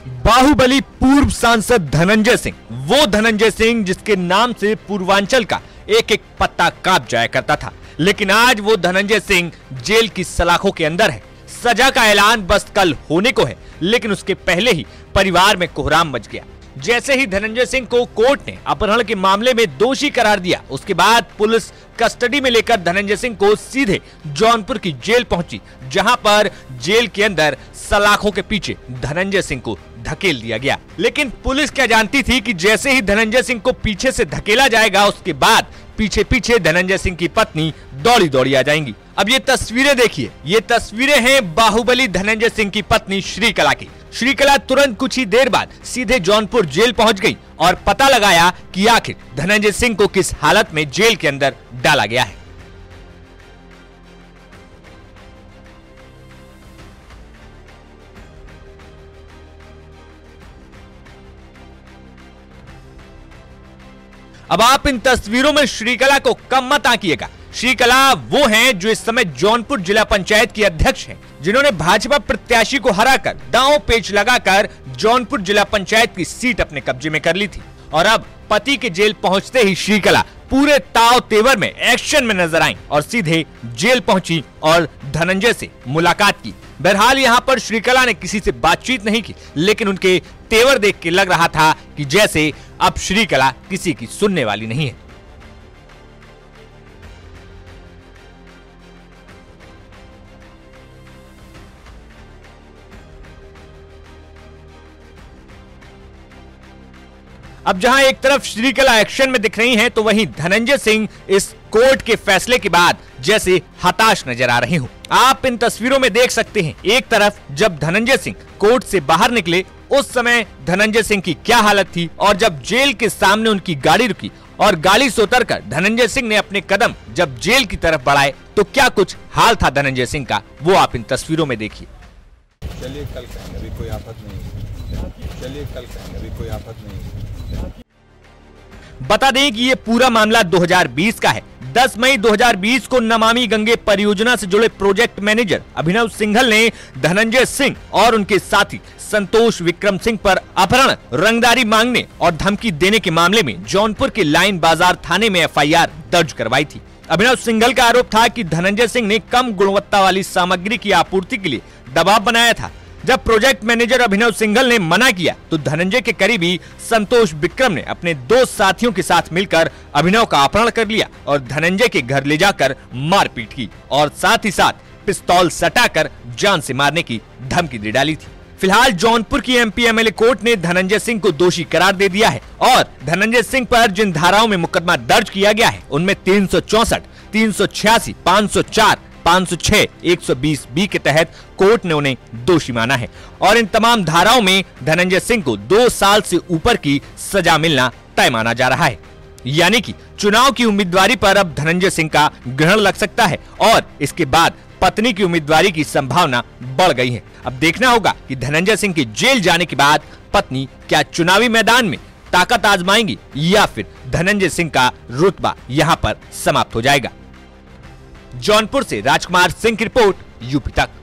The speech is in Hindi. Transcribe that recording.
बाहुबली पूर्व सांसद धनंजय सिंह, वो धनंजय सिंह जिसके नाम से पूर्वांचल का एक एक पत्ता कांप जाया करता था, लेकिन आज वो धनंजय सिंह जेल की सलाखों के अंदर है। सजा का ऐलान बस कल होने को है, लेकिन उसके पहले ही परिवार में कोहराम मच गया। जैसे ही धनंजय सिंह को कोर्ट ने अपहरण के मामले में दोषी करार दिया, उसके बाद पुलिस कस्टडी में लेकर धनंजय सिंह को सीधे जौनपुर की जेल पहुंची, जहां पर जेल के अंदर सलाखों के पीछे धनंजय सिंह को धकेल दिया गया। लेकिन पुलिस क्या जानती थी कि जैसे ही धनंजय सिंह को पीछे से धकेला जाएगा, उसके बाद पीछे पीछे धनंजय सिंह की पत्नी दौड़ी दौड़ी आ जाएंगी। अब ये तस्वीरें देखिए, ये तस्वीरें हैं बाहुबली धनंजय सिंह की पत्नी श्रीकला की। श्रीकला तुरंत कुछ ही देर बाद सीधे जौनपुर जेल पहुंच गई और पता लगाया कि आखिर धनंजय सिंह को किस हालत में जेल के अंदर डाला गया है। अब आप इन तस्वीरों में श्रीकला को कम मत आंकिएगा। श्रीकला वो हैं जो इस समय जौनपुर जिला पंचायत की अध्यक्ष हैं, जिन्होंने भाजपा प्रत्याशी को हराकर दांव पेच लगाकर जौनपुर जिला पंचायत की सीट अपने कब्जे में कर ली थी। और अब पति के जेल पहुंचते ही श्रीकला पूरे ताव तेवर में एक्शन में नजर आई और सीधे जेल पहुंची और धनंजय से मुलाकात की। बहरहाल यहाँ पर श्रीकला ने किसी से बातचीत नहीं की, लेकिन उनके तेवर देख के लग रहा था कि जैसे अब श्रीकला किसी की सुनने वाली नहीं है। अब जहां एक तरफ श्रीकला एक्शन में दिख रही हैं, तो वहीं धनंजय सिंह इस कोर्ट के फैसले के बाद जैसे हताश नजर आ रहे हो। आप इन तस्वीरों में देख सकते हैं, एक तरफ जब धनंजय सिंह कोर्ट से बाहर निकले उस समय धनंजय सिंह की क्या हालत थी, और जब जेल के सामने उनकी गाड़ी रुकी और गाड़ी से उतरकर धनंजय सिंह ने अपने कदम जब जेल की तरफ बढ़ाए तो क्या कुछ हाल था धनंजय सिंह का, वो आप इन तस्वीरों में देखिए। चलिए कल कहेंगे, अभी कोई आफत नहीं। चलिए कल कहेंगे, अभी कोई आफत नहीं। बता दें कि ये पूरा मामला 2020 का है। 10 मई 2020 को नमामि गंगे परियोजना से जुड़े प्रोजेक्ट मैनेजर अभिनव सिंघल ने धनंजय सिंह और उनके साथी संतोष विक्रम सिंह पर अपहरण, रंगदारी मांगने और धमकी देने के मामले में जौनपुर के लाइन बाजार थाने में एफआईआर दर्ज करवाई थी। अभिनव सिंघल का आरोप था कि धनंजय सिंह ने कम गुणवत्ता वाली सामग्री की आपूर्ति के लिए दबाव बनाया था। जब प्रोजेक्ट मैनेजर अभिनव सिंघल ने मना किया तो धनंजय के करीबी संतोष विक्रम ने अपने 2 साथियों के साथ मिलकर अभिनव का अपहरण कर लिया और धनंजय के घर ले जाकर मारपीट की और साथ ही साथ पिस्तौल सटाकर जान से मारने की धमकी दे डाली थी। फिलहाल जौनपुर की एमपी एमएलए कोर्ट ने धनंजय सिंह को दोषी करार दे दिया है और धनंजय सिंह पर जिन धाराओं में मुकदमा दर्ज किया गया है उनमें 364, 386, 504, 506, 120 बी के तहत कोर्ट ने उन्हें दोषी माना है और इन तमाम धाराओं में धनंजय सिंह को 2 साल से ऊपर की सजा मिलना तय माना जा रहा है। यानी कि चुनाव की उम्मीदवारी पर अब धनंजय सिंह का ग्रहण लग सकता है और इसके बाद पत्नी की उम्मीदवारी की संभावना बढ़ गई है। अब देखना होगा कि धनंजय सिंह के जेल जाने के बाद पत्नी क्या चुनावी मैदान में ताकत आजमाएंगी या फिर धनंजय सिंह का रुतबा यहाँ पर समाप्त हो जाएगा। जौनपुर से राजकुमार सिंह की रिपोर्ट, यूपी तक।